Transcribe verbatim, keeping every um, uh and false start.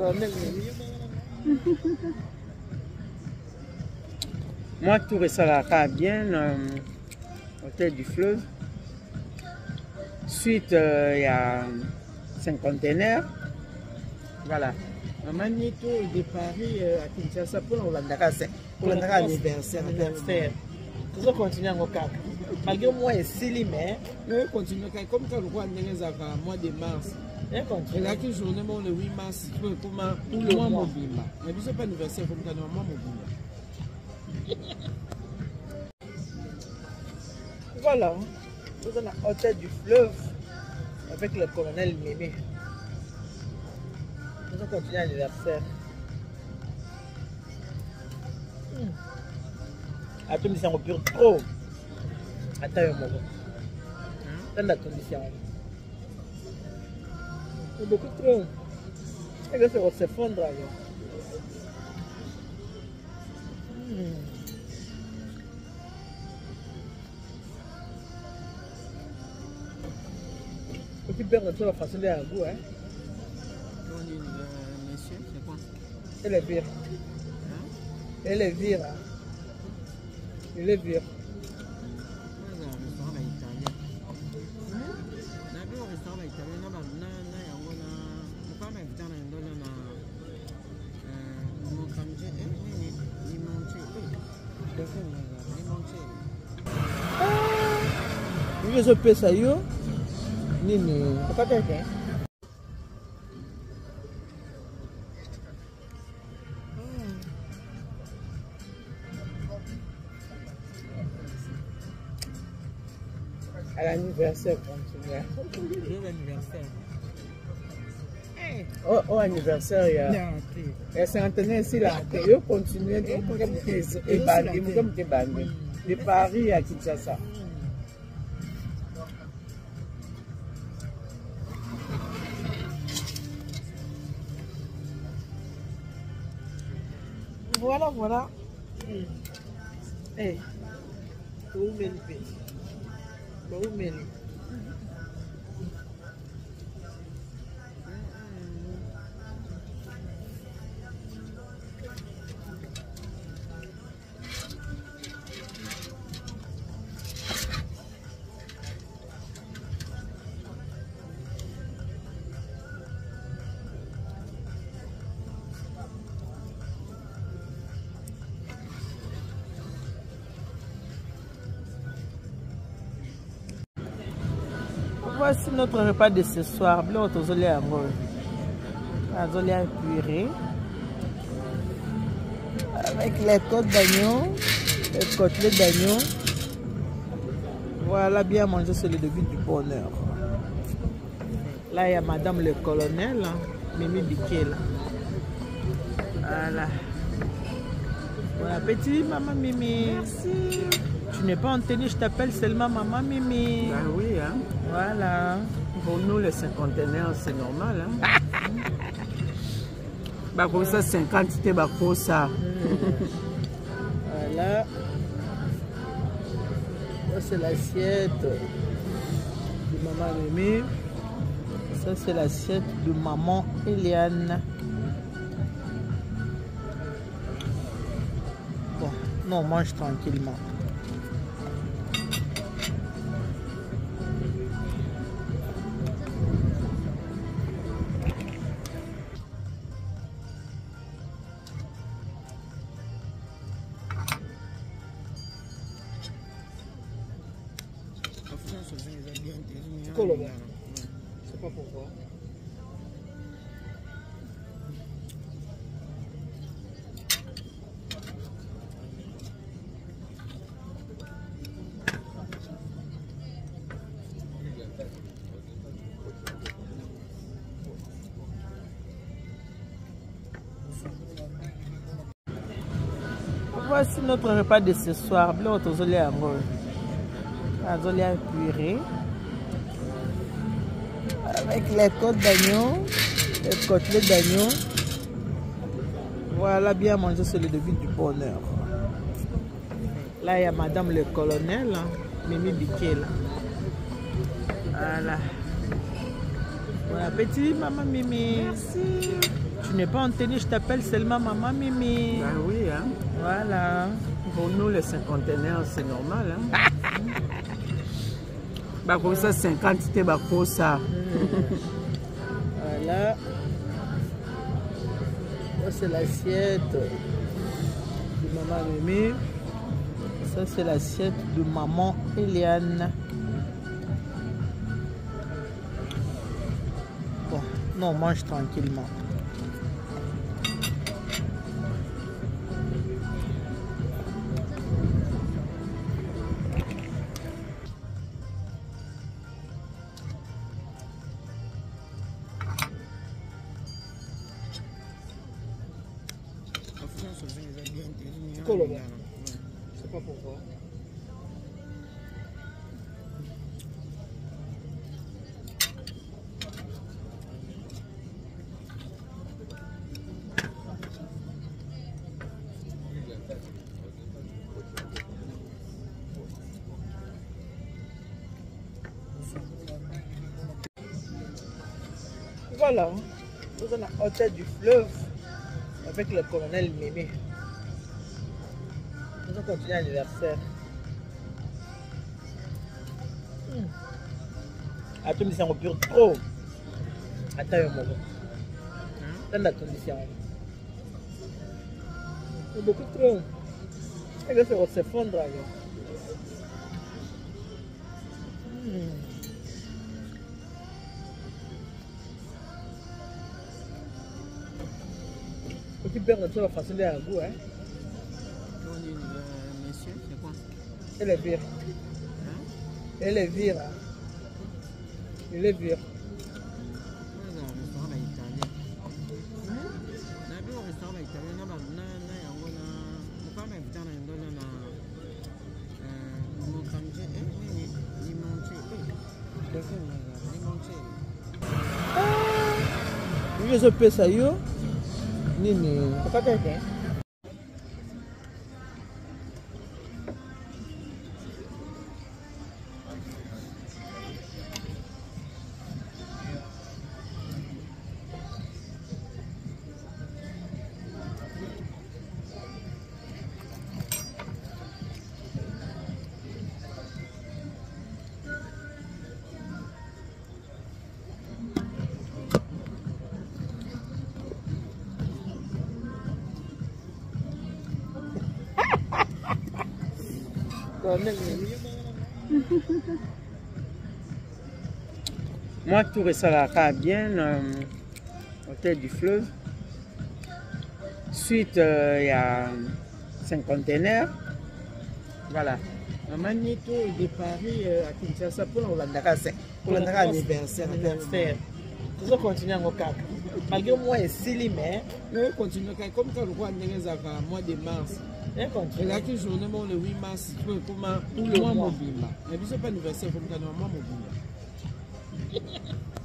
colonel. Moi, tout ressortira bien euh, hôtel du Fleuve. Suite, il euh, y a cinquantenaire. Voilà. Maman Nito de Paris euh, à Kinshasa pour l'anniversaire. Pour l'anniversaire. Anniversaire. Nous allons continuer à faire. Malgré moi, c'est silly, mais nous allons continuer. Comme quand nous voyons le mois de mars. Et là, que journée, le huit mars, pour le mois mobile. Mais ce n'est pas anniversaire comme ça, le mois mobile. Voilà. Nous sommes à l'hôtel du Fleuve avec le colonel Mémé. Nous allons continuer l'anniversaire. Hmm. Attends, mais c'est un peu trop. Attends un moment. Attends la condition. C'est beaucoup trop. Et là, ça va s'effondrer alors. Hmm. Faut qu'il perde la façon de la goût, hein. Monsieur, c'est quoi? Elle est vire. Elle est vire. Elle est vire. Je suis pesa yo nini Ukateke. À l'anniversaire continue. L'anniversaire. Au, au anniversaire, il y a il y a cinquantenaire ici là. Je continue de Paris à Kinshasa. Voilà, voilà. Eh, où mène le où mène Voici notre repas de ce soir. Blanc aux olés à rôle. Aux olés à purée. Avec les côtes d'agneau. Les côtelettes d'agneau. Voilà, bien manger, c'est le début du bonheur. Là, il y a madame le colonel, hein, Mimi Bikel. Voilà. Bon appétit, maman Mimi. Merci. Tu n'es pas en tenue, je t'appelle seulement maman Mimi. Ah oui, hein. Voilà. Pour nous, les cinquantenaires, c'est normal. Hein? Bah, comme ça, cinquante, c'était bah, pour ça. Voilà. Ça, c'est l'assiette de maman Mimi. Ça, c'est l'assiette de maman Eliane. Bon, non, on mange tranquillement. C'est pas pourquoi. Voici notre repas de ce soir. Blanc aux olés à rôle. Aux olés à purée. Avec les côtes d'agneau. Les côtelettes d'agneau. Voilà, bien manger, c'est le début du bonheur. Là, il y a madame le colonel, hein, Mimi Bikel. Voilà. Bon appétit, maman Mimi. Merci. Tu n'es pas en tenue, je t'appelle seulement maman Mimi. Ben oui, hein. Voilà. Pour nous, les cinquantenaires, c'est normal. Hein. Bah, comme ça, cinquante, c'était bah, pour ça. Voilà. Ça, c'est l'assiette de maman Mimi. Ça, c'est l'assiette de maman Eliane. Bon, non, on mange tranquillement. C'est pas pourquoi. Voilà, nous sommes à hôtel du fleuve avec le colonel Mémé. Nous allons continuer l'anniversaire. Hmm. Attends, mais c'est un peu trop. Attends un moment. Attends, attends, c'est C'est beaucoup trop. Et là, ça va s'effondrer. Hmm. Tu perds notre la façon de goût, hein? Monsieur, c'est quoi? Elle est vire. Hein? Elle est vire. Elle est vire. Non, le restaurant italien. Na bi au restaurant italien na ba na na yango na muka ma vitana ndo na na eh mukamje eh ni limonche eh deko na limonche. Ah! Je peux ça yo. Nini, apa kaya? Moi, tout restaurera bien euh, hôtel du fleuve. Suite, il euh, y a cinquantenaire. Voilà. Maman Nito de Paris euh, à Kinshasa pour l'anniversaire. Pour l'anniversaire. Nous allons continuer à nous faire. Malgré moi, c'est si mais. Nous continuons comme quand le roi n'est pas mois de mars. Et là, qui journée le huit mars, pour le mois mobile. Mais ce n'est pas l'anniversaire, comme quand le mois mobile.